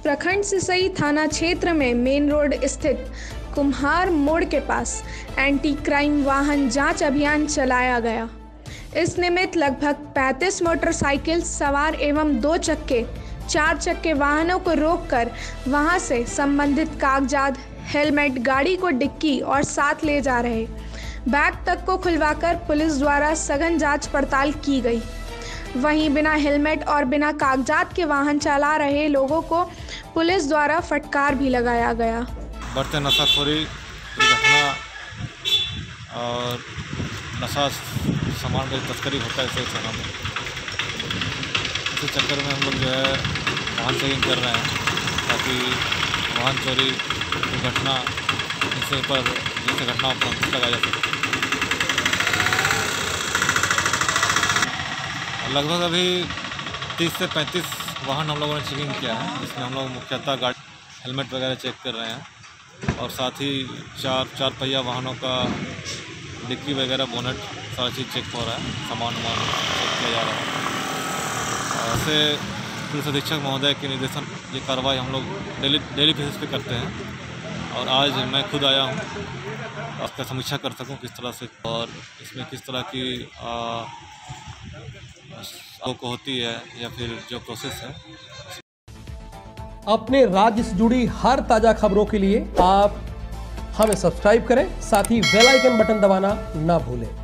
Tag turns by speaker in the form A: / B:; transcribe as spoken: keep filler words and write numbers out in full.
A: प्रखंड सिसई थाना क्षेत्र में मेन रोड स्थित कुम्हार मोड़ के पास एंटी क्राइम वाहन जांच अभियान चलाया गया। इस निमित्त लगभग पैंतीस मोटरसाइकिल सवार एवं दो चक्के चार चक्के वाहनों को रोककर वहां से संबंधित कागजात, हेलमेट, गाड़ी को डिक्की और साथ ले जा रहे बैग तक को खुलवाकर पुलिस द्वारा सघन जांच पड़ताल की गई। वहीं बिना हेलमेट और बिना कागजात के वाहन चला रहे लोगों को पुलिस द्वारा फटकार भी लगाया गया।
B: बढ़ते नशाखोरी, दुर्घटना और नशा सामान का तस्करी होता है इस थाना में। इसी चक्कर में हम लोग जो है वाहन चेकिंग कर रहे हैं ताकि वाहन चोरी, दुर्घटना इनसे पर जैसे घटनाओं पर अंकुश लगाया जा सके। लगभग अभी तीस से पैंतीस वाहन हम लोगों ने चेकिंग किया है, जिसमें हम लोग मुख्यतः गाड़ी हेलमेट वगैरह चेक कर रहे हैं और साथ ही चार चार पहिया वाहनों का डिक्की वगैरह, बोनट, सारा चीज़ चेक हो रहा है, सामान वामान चेक किया जा रहा है। ऐसे पुलिस अधीक्षक महोदय के निर्देशन ये कार्रवाई हम लोग डेली डेली बेसिस पे करते हैं और आज मैं खुद आया हूँ उसका समीक्षा कर सकूँ किस तरह से और इसमें किस तरह की को होती है या फिर जो प्रोसेस है।
C: अपने राज्य से जुड़ी हर ताजा खबरों के लिए आप हमें सब्सक्राइब करें, साथ ही बेल आइकन बटन दबाना ना भूलें।